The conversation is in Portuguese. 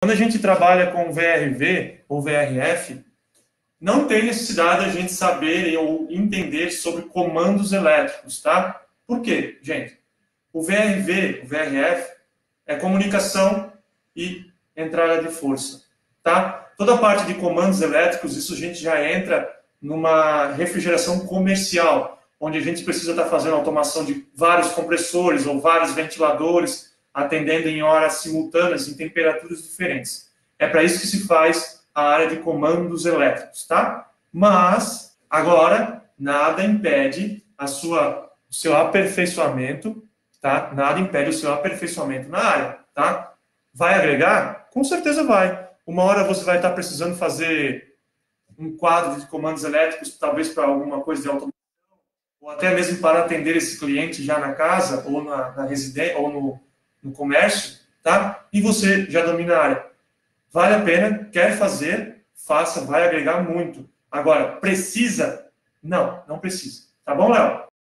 Quando a gente trabalha com VRV ou VRF, não tem necessidade a gente saber ou entender sobre comandos elétricos, tá? Por quê, gente? O VRV, o VRF, é comunicação e entrada de força, tá? Toda a parte de comandos elétricos, isso a gente já entra numa refrigeração comercial, onde a gente precisa estar fazendo automação de vários compressores ou vários ventiladores, atendendo em horas simultâneas, em temperaturas diferentes. É para isso que se faz a área de comandos elétricos, tá? Mas, agora, nada impede o seu aperfeiçoamento, tá? Nada impede o seu aperfeiçoamento na área, tá? Vai agregar? Com certeza vai. Uma hora você vai estar precisando fazer um quadro de comandos elétricos, talvez para alguma coisa de automação, ou até mesmo para atender esse cliente já na casa, ou na residência, ou no comércio, tá? E você já domina a área. Vale a pena, quer fazer, faça, vai agregar muito. Agora, precisa? Não, não precisa. Tá bom, Léo?